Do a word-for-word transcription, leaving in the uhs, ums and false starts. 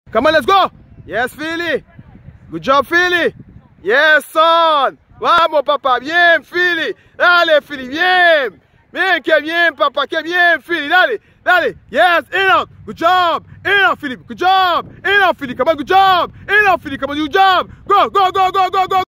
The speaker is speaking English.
Come on, let's go. Yes, Philly. Good job, Philly. Yes, son. Vamos, papa. Bien, Philly. Dale, Philly. Bien. Bien, que bien, papa. Que bien, Philly. Dale, dale. Yes, in out. Good job. In out, Philly. Good job. In out, Philly. Come on, good job. In out, Philly. Come on, good job. Go, go, go, go, go, go.